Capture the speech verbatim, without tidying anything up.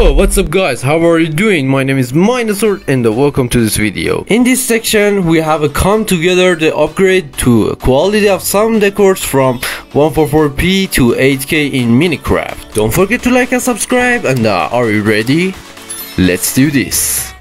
Yo, what's up guys, how are you doing? My name is MineSoort and welcome to this video. In this section we have a come together the upgrade to quality of some decors from one forty-four p to eight K in Minecraft. Don't forget to like and subscribe, and uh, are you ready? Let's do this.